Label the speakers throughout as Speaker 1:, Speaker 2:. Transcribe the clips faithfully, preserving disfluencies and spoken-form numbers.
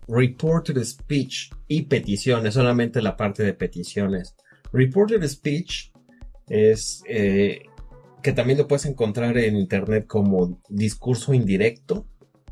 Speaker 1: reported speech y peticiones, solamente la parte de peticiones. Reported speech es eh, que también lo puedes encontrar en internet como discurso indirecto.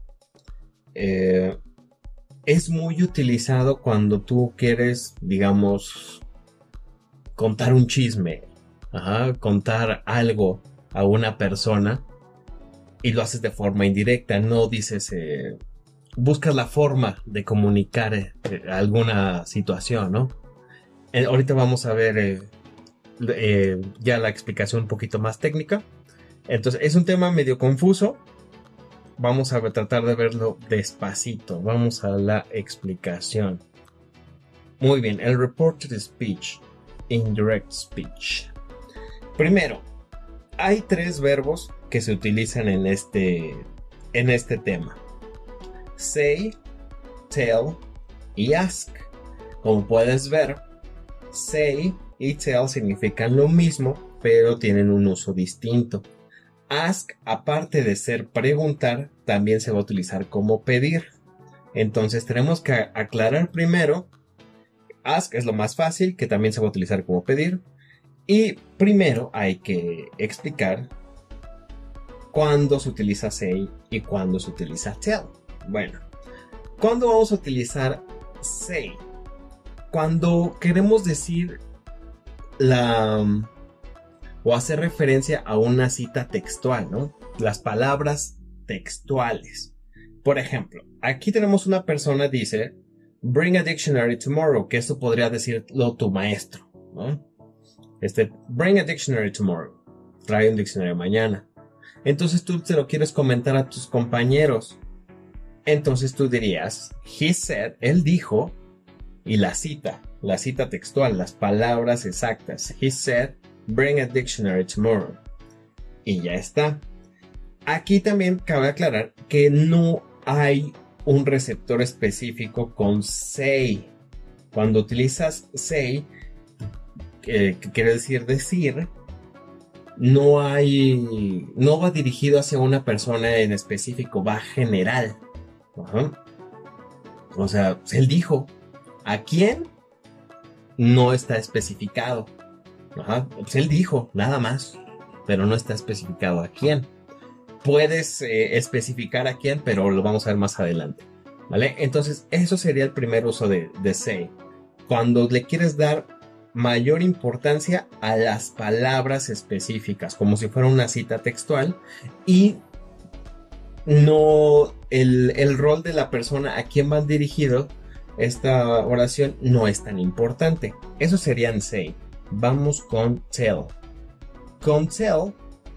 Speaker 1: Eh, es muy utilizado cuando tú quieres, digamos, contar un chisme, ajá, contar algo a una persona y lo haces de forma indirecta, no dices, eh, buscas la forma de comunicar eh, alguna situación, ¿no? Eh, ahorita vamos a ver eh, eh, ya la explicación un poquito más técnica. Entonces es un tema medio confuso. Vamos a tratar de verlo despacito. Vamos a la explicación. Muy bien, el reported speech, indirect speech. Primero, hay tres verbos que se utilizan en este, en este tema: say, tell y ask. Como puedes ver, say y tell significan lo mismo, pero tienen un uso distinto. Ask, aparte de ser preguntar, también se va a utilizar como pedir. Entonces tenemos que aclarar primero, ask es lo más fácil, que también se va a utilizar como pedir. Y primero hay que explicar cuándo se utiliza say y cuándo se utiliza tell. Bueno, ¿cuándo vamos a utilizar say? Cuando queremos decir la... o hacer referencia a una cita textual, ¿no? Las palabras textuales. Por ejemplo, aquí tenemos una persona que dice, bring a dictionary tomorrow, que esto podría decirlo tu maestro, ¿no? Este, bring a dictionary tomorrow, trae un diccionario mañana. Entonces tú se lo quieres comentar a tus compañeros. Entonces tú dirías, he said, él dijo, y la cita, la cita textual, las palabras exactas. He said, bring a dictionary tomorrow. Y ya está. Aquí también cabe aclarar que no hay un receptor específico con say. Cuando utilizas say, que, que quiere decir decir, no hay, no va dirigido hacia una persona en específico, va general. Ajá. O sea, él dijo. ¿A quién? No está especificado. Ajá, pues él dijo, nada más, pero no está especificado a quién. Puedes eh, especificar a quién, pero lo vamos a ver más adelante, ¿vale? Entonces, eso sería el primer uso de, de say. Cuando le quieres dar mayor importancia a las palabras específicas, como si fuera una cita textual, y no el, el rol de la persona a quien van dirigido esta oración no es tan importante. Eso serían say. Vamos con tell. Con tell,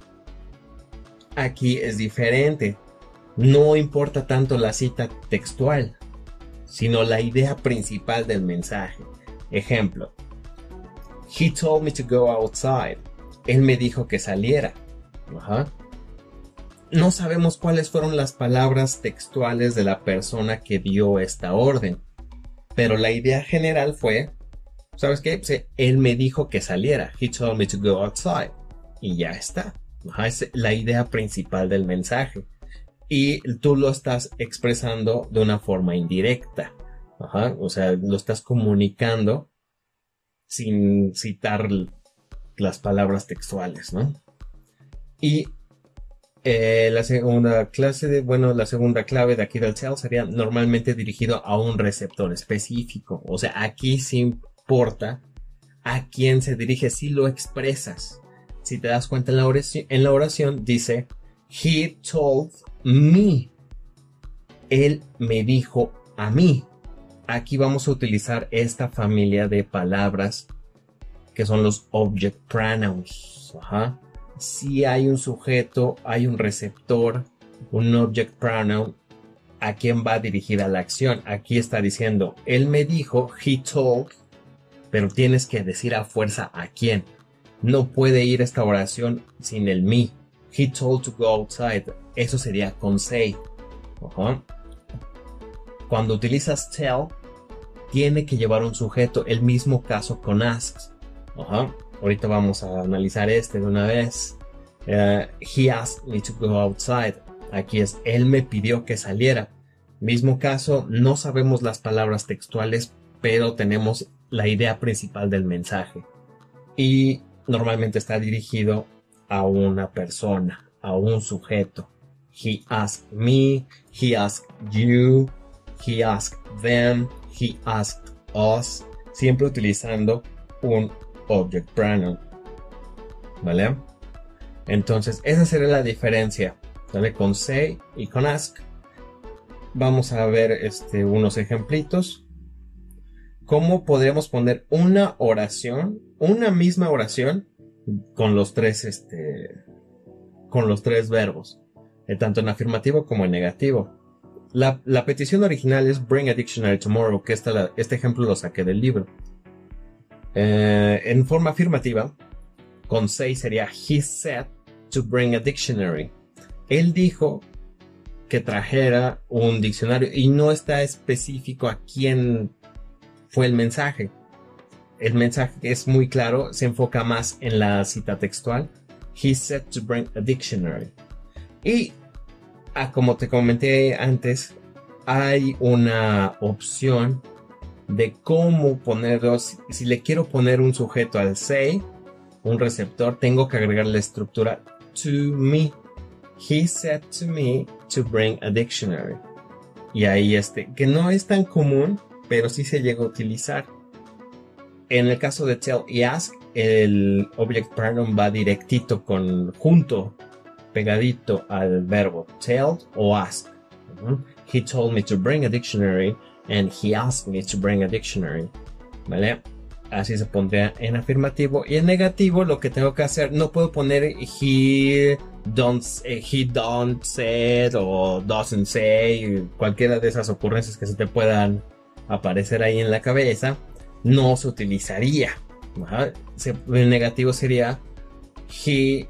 Speaker 1: aquí es diferente. No importa tanto la cita textual, sino la idea principal del mensaje. Ejemplo: he told me to go outside. Él me dijo que saliera. Ajá. No sabemos cuáles fueron las palabras textuales de la persona que dio esta orden, pero la idea general fue, ¿sabes qué? Pues él me dijo que saliera. He told me to go outside. Y ya está. Ajá, es la idea principal del mensaje. Y tú lo estás expresando de una forma indirecta. Ajá, o sea, lo estás comunicando sin citar las palabras textuales, ¿no? Y eh, la segunda clase de, bueno, la segunda clave de aquí del tell sería normalmente dirigido a un receptor específico. O sea, aquí sí importa a quién se dirige si lo expresas. Si te das cuenta en la oración, en la oración dice, he told me. Él me dijo a mí. Aquí vamos a utilizar esta familia de palabras que son los object pronouns. Ajá. Si hay un sujeto, hay un receptor, un object pronoun, ¿a quién va dirigida la acción? Aquí está diciendo, él me dijo, he told, pero tienes que decir a fuerza a quién. No puede ir esta oración sin el me. He told to go outside. Eso sería con say. Ajá. Cuando utilizas tell, tiene que llevar un sujeto. El mismo caso con ask. Ajá. Ahorita vamos a analizar este de una vez. Uh, he asked me to go outside. Aquí es, él me pidió que saliera. Mismo caso, no sabemos las palabras textuales, pero tenemos la idea principal del mensaje. Y normalmente está dirigido a una persona, a un sujeto. He asked me, he asked you, he asked them, he asked us, siempre utilizando un object pronoun, ¿vale? Entonces, esa sería la diferencia, ¿vale? Con say y con ask. Vamos a ver este, unos ejemplitos. ¿Cómo podríamos poner una oración, una misma oración, con los tres, este, con los tres verbos, eh, tanto en afirmativo como en negativo? La, la petición original es bring a dictionary tomorrow, que esta, la, este ejemplo lo saqué del libro. Eh, en forma afirmativa, con say sería he said to bring a dictionary. Él dijo que trajera un diccionario y no está específico a quién fue el mensaje. El mensaje es muy claro, se enfoca más en la cita textual. He said to bring a dictionary. Y ah, como te comenté antes, hay una opción de cómo ponerlo. Si, si le quiero poner un sujeto al say, un receptor, tengo que agregar la estructura to me. He said to me to bring a dictionary. Y ahí este, que no es tan común, pero sí se llega a utilizar. En el caso de tell y ask, el object pronoun va directito con, junto, pegadito al verbo tell o ask. Uh-huh. He told me to bring a dictionary and he asked me to bring a dictionary. ¿Vale? Así se pondría en afirmativo. Y en negativo lo que tengo que hacer, no puedo poner he don't, he don't say o doesn't say, cualquiera de esas ocurrencias que se te puedan aparecer ahí en la cabeza, no se utilizaría. ¿Ajá? En negativo sería he,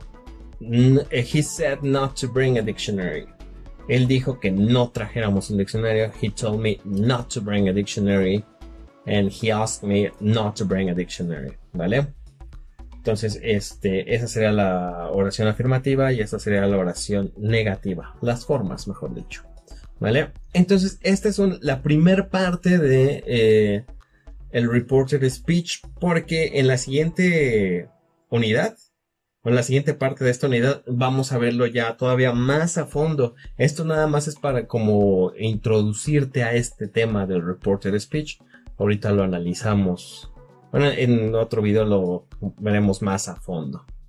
Speaker 1: he said not to bring a dictionary. Él dijo que no trajéramos un diccionario. He told me not to bring a dictionary. And he asked me not to bring a dictionary, ¿vale? Entonces, este, esa sería la oración afirmativa y esta sería la oración negativa. Las formas, mejor dicho, ¿vale? Entonces, esta es un, la primer parte de eh, el reported speech, porque en la siguiente unidad, o en la siguiente parte de esta unidad, vamos a verlo ya todavía más a fondo. Esto nada más es para como introducirte a este tema del reported speech. Ahorita lo analizamos. Bueno, en otro video lo veremos más a fondo.